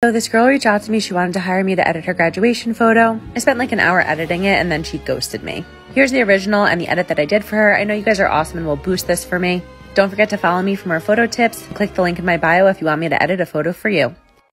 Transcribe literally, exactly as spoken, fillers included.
So this girl reached out to me. She wanted to hire me to edit her graduation photo. I spent like an hour editing it and then she ghosted me. Here's the original and the edit that I did for her. I know you guys are awesome and will boost this for me. Don't forget to follow me for more photo tips. Click the link in my bio if you want me to edit a photo for you.